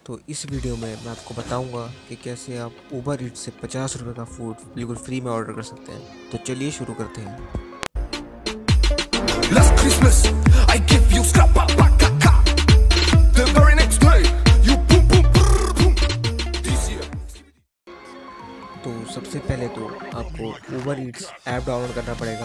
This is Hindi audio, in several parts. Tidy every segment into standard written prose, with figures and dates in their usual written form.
तो इस वीडियो में मैं आपको बताऊंगा कि कैसे आप उबर ईट्स से 50 रुपये का फूड बिल्कुल फ्री में ऑर्डर कर सकते हैं। तो चलिए शुरू करते हैं। Last Christmas, I give you scrap pa pa ka ka. The very next day, you boom boom brrr, boom. This year. तो सबसे पहले तो आपको उबर ईट्स ऐप डाउनलोड करना पड़ेगा।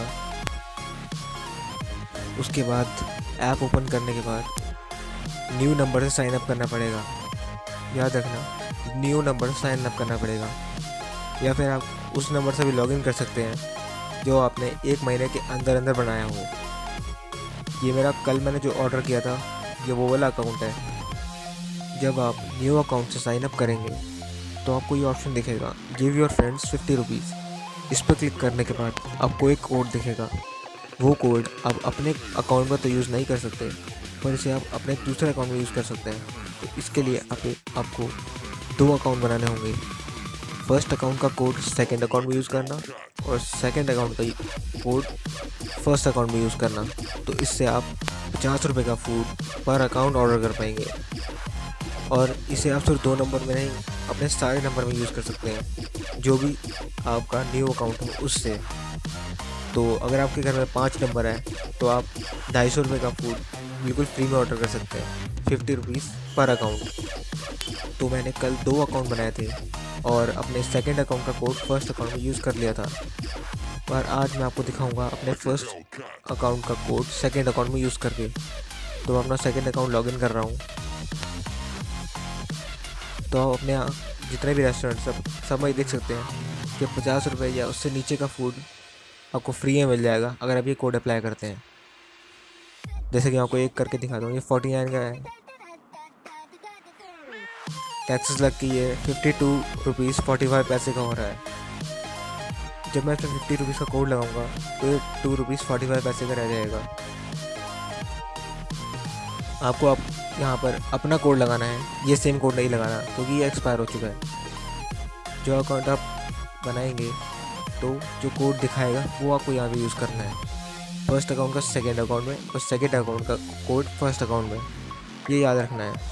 उसके बाद ऐप ओपन करने के बाद न्यू नंबर से साइन अप करना पड़ेगा। याद रखना, न्यू नंबर से साइन अप करना पड़ेगा, या फिर आप उस नंबर से भी लॉगिन कर सकते हैं जो आपने 1 महीने के अंदर अंदर बनाया हो। ये मेरा कल मैंने जो ऑर्डर किया था ये वो वाला अकाउंट है। जब आप न्यू अकाउंट से साइन अप करेंगे तो आपको ये ऑप्शन दिखेगा, गिव योर फ्रेंड्स 50 रुपीज़। इस पर क्लिक करने के बाद आपको एक कोड दिखेगा। वो कोड आप अपने अकाउंट में तो यूज़ नहीं कर सकते, पर इसे आप अपने दूसरे अकाउंट में यूज़ कर सकते हैं। तो इसके लिए आपको 2 अकाउंट बनाने होंगे। फर्स्ट अकाउंट का कोड सेकंड अकाउंट में यूज़ करना और सेकंड अकाउंट का कोड फर्स्ट अकाउंट में यूज़ करना। तो इससे आप 50 रुपये का फूड पर अकाउंट ऑर्डर कर पाएंगे। और इसे आप सिर्फ 2 नंबर में नहीं, अपने सारे नंबर में यूज़ कर सकते हैं, जो भी आपका न्यू अकाउंट हो उससे। तो अगर आपके घर में 5 नंबर है तो आप 250 रुपये का फूड बिल्कुल फ्री में ऑर्डर कर सकते हैं, 50 रुपीज़ पर अकाउंट। तो मैंने कल 2 अकाउंट बनाए थे और अपने सेकंड अकाउंट का कोड फर्स्ट अकाउंट में यूज़ कर लिया था। पर आज मैं आपको दिखाऊंगा अपने फर्स्ट अकाउंट का कोड सेकंड अकाउंट में यूज़ करके। तो मैं अपना सेकंड अकाउंट लॉगिन कर रहा हूँ। तो आप अपने जितने भी रेस्टोरेंट सब में देख सकते हैं कि 50 रुपये या उससे नीचे का फूड आपको फ्री में मिल जाएगा अगर आप ये कोड अप्लाई करते हैं। जैसे कि आपको एक करके दिखा दूँ, ये 49 का है, टैक्सेस लग के ये 52 रुपीज़ 45 पैसे का हो रहा है। जब मैं फिर 50 रुपीज़ का कोड लगाऊंगा तो ये 2 रुपीज़ 45 पैसे का रह जाएगा। आपको आप यहाँ पर अपना कोड लगाना है, ये सेम कोड नहीं लगाना क्योंकि ये एक्सपायर हो चुका है। जो अकाउंट आप बनाएंगे तो जो कोड दिखाएगा वो आपको यहाँ पे यूज़ करना है, फर्स्ट अकाउंट का सेकंड अकाउंट में और सेकंड अकाउंट का कोड फर्स्ट अकाउंट में। ये याद रखना है।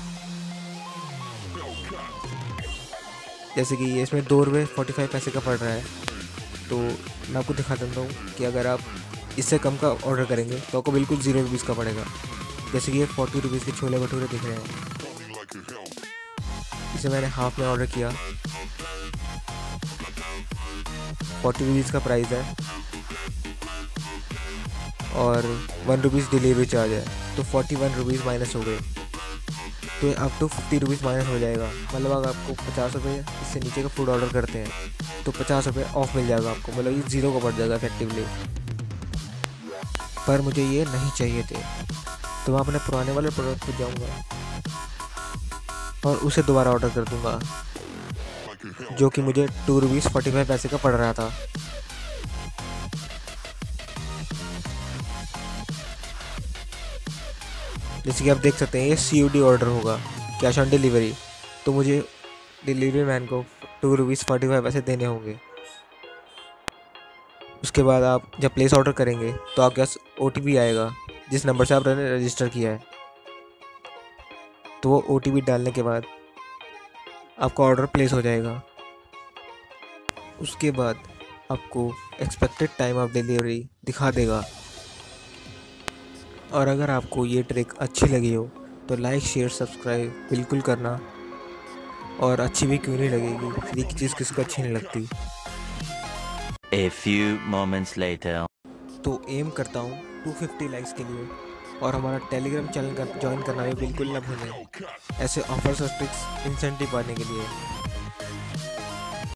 जैसे कि इसमें 2 रुपये 45 पैसे का पड़ रहा है, तो मैं आपको दिखा देता हूँ कि अगर आप इससे कम का ऑर्डर करेंगे तो आपको बिल्कुल 0 रुपीज़ का पड़ेगा। जैसे कि ये 40 रुपीज़ के छोले भटूरे दिख रहे हैं, इसे मैंने हाफ में ऑर्डर किया, 40 रुपीज़ का प्राइस है और 1 रुपीज़ डिलीवरी चार्ज है, तो 41 रुपीज़ माइनस हो गए। तो अप टू 50 रुपीज़ माइनस हो जाएगा। मतलब अगर आपको 50 रुपये इससे नीचे का फूड ऑर्डर करते हैं तो 50 रुपये ऑफ मिल जाएगा आपको, मतलब ये 0 का पड़ जाएगा इफेक्टिवली। पर मुझे ये नहीं चाहिए थे, तो मैं अपने पुराने वाले प्रोडक्ट पर जाऊँगा और उसे दोबारा ऑर्डर कर दूँगा, जो कि मुझे 2 रुपीज़ 45 पैसे का पड़ रहा था। जैसे कि आप देख सकते हैं ये COD ऑर्डर होगा, कैश ऑन डिलीवरी। तो मुझे डिलीवरी मैन को 2 रुपीज़ 45 पैसे देने होंगे। उसके बाद आप जब प्लेस ऑर्डर करेंगे तो आपके पास OTP आएगा जिस नंबर से आपने रजिस्टर किया है। तो वो OTP डालने के बाद आपका ऑर्डर प्लेस हो जाएगा। उसके बाद आपको एक्सपेक्टेड टाइम ऑफ डिलीवरी दिखा देगा। और अगर आपको ये ट्रिक अच्छी लगी हो तो लाइक शेयर सब्सक्राइब बिल्कुल करना। और अच्छी भी क्यों नहीं लगेगी, फ्री की चीज़ किसको अच्छी नहीं लगती। A few moments later. तो एम करता हूँ 250 लाइक्स के लिए, और हमारा टेलीग्राम चैनल ज्वाइन करना भी बिल्कुल ना भूलें, ऐसे ऑफर्स और ट्रिक्स इंसेंटिव पाने के लिए।